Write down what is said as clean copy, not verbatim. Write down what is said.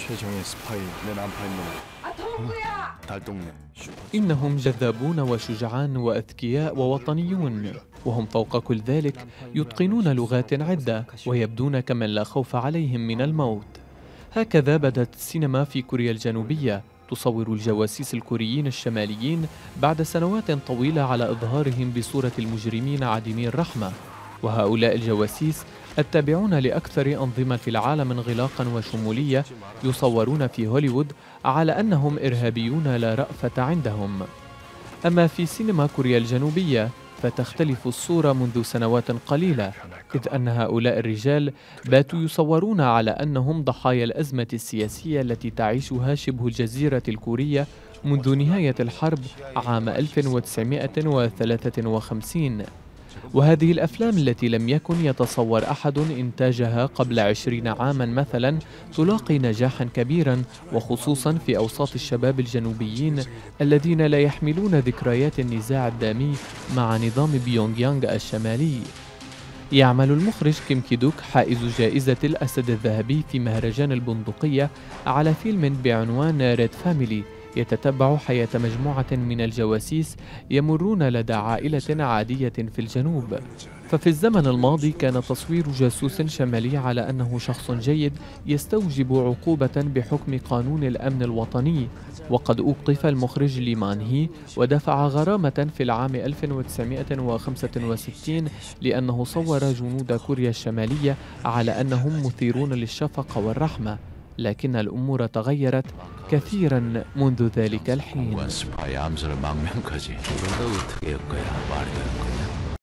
إنهم جذابون وشجعان وأذكياء ووطنيون، وهم فوق كل ذلك يتقنون لغات عدة ويبدون كمن لا خوف عليهم من الموت. هكذا بدت السينما في كوريا الجنوبية تصور الجواسيس الكوريين الشماليين بعد سنوات طويلة على إظهارهم بصورة المجرمين عديمي الرحمة. وهؤلاء الجواسيس التابعون لأكثر أنظمة العالم انغلاقا وشمولية يصورون في هوليوود على أنهم إرهابيون لا رأفة عندهم. أما في سينما كوريا الجنوبية فتختلف الصورة منذ سنوات قليلة، إذ أن هؤلاء الرجال باتوا يصورون على أنهم ضحايا الأزمة السياسية التي تعيشها شبه الجزيرة الكورية منذ نهاية الحرب عام 1953. وهذه الأفلام التي لم يكن يتصور أحد إنتاجها قبل 20 عاما مثلا تلاقي نجاحا كبيرا، وخصوصا في أوساط الشباب الجنوبيين الذين لا يحملون ذكريات النزاع الدامي مع نظام بيونغ يانغ الشمالي. يعمل المخرج كيم كي-دوك حائز جائزة الأسد الذهبي في مهرجان البندقية على فيلم بعنوان ريد فاميلي يتتبع حياة مجموعة من الجواسيس يمرون لدى عائلة عادية في الجنوب. ففي الزمن الماضي كان تصوير جاسوس شمالي على أنه شخص جيد يستوجب عقوبة بحكم قانون الأمن الوطني، وقد أوقف المخرج لي مان هي ودفع غرامة في العام 1965 لأنه صور جنود كوريا الشمالية على أنهم مثيرون للشفقة والرحمة، لكن الأمور تغيرت كثيرا منذ ذلك الحين.